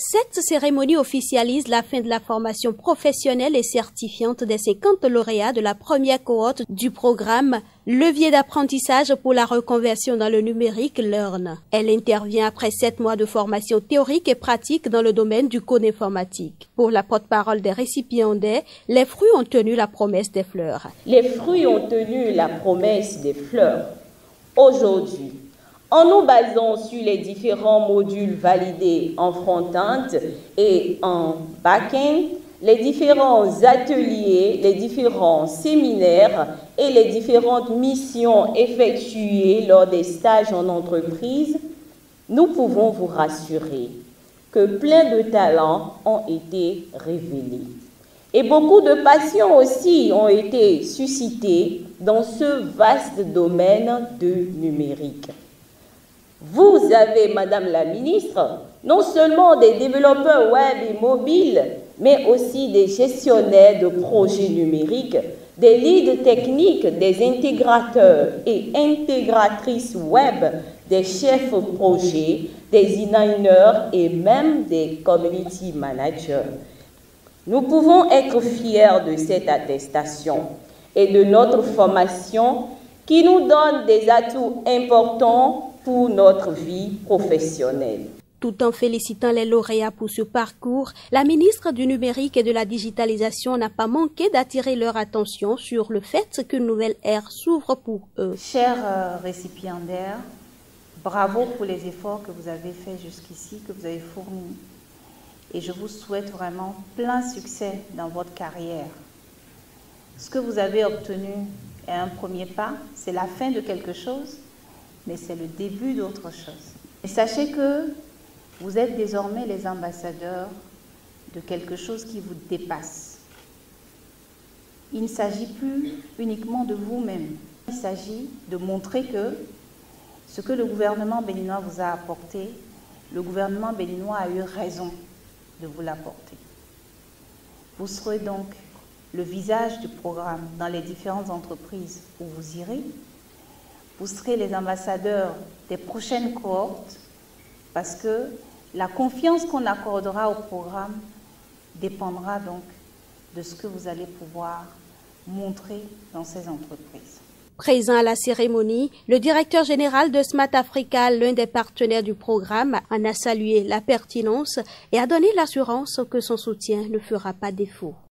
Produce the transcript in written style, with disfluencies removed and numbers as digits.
Cette cérémonie officialise la fin de la formation professionnelle et certifiante des 50 lauréats de la première cohorte du programme Levier d'apprentissage pour la reconversion dans le numérique LEARN. Elle intervient après 7 mois de formation théorique et pratique dans le domaine du code informatique. Pour la porte-parole des récipiendaires, les fruits ont tenu la promesse des fleurs. Les fruits ont tenu la promesse des fleurs. Aujourd'hui, en nous basant sur les différents modules validés en front-end et en back-end, les différents ateliers, les différents séminaires et les différentes missions effectuées lors des stages en entreprise, nous pouvons vous rassurer que plein de talents ont été révélés. Et beaucoup de passions aussi ont été suscitées dans ce vaste domaine du numérique. Vous avez, Madame la Ministre, non seulement des développeurs web et mobiles, mais aussi des gestionnaires de projets numériques, des leads techniques, des intégrateurs et intégratrices web, des chefs projets, des designers et même des community managers. Nous pouvons être fiers de cette attestation et de notre formation qui nous donne des atouts importants pour notre vie professionnelle. Tout en félicitant les lauréats pour ce parcours, la ministre du Numérique et de la Digitalisation n'a pas manqué d'attirer leur attention sur le fait qu'une nouvelle ère s'ouvre pour eux. Chers récipiendaires, bravo pour les efforts que vous avez faits jusqu'ici, que vous avez fournis. Et je vous souhaite vraiment plein succès dans votre carrière. Ce que vous avez obtenu est un premier pas, c'est la fin de quelque chose, mais c'est le début d'autre chose. Et sachez que vous êtes désormais les ambassadeurs de quelque chose qui vous dépasse. Il ne s'agit plus uniquement de vous-même. Il s'agit de montrer que ce que le gouvernement béninois vous a apporté, le gouvernement béninois a eu raison de vous l'apporter. Vous serez donc le visage du programme dans les différentes entreprises où vous irez. Vous serez les ambassadeurs des prochaines cohortes parce que la confiance qu'on accordera au programme dépendra donc de ce que vous allez pouvoir montrer dans ces entreprises. Présent à la cérémonie, le directeur général de Smart Africa, l'un des partenaires du programme, en a salué la pertinence et a donné l'assurance que son soutien ne fera pas défaut.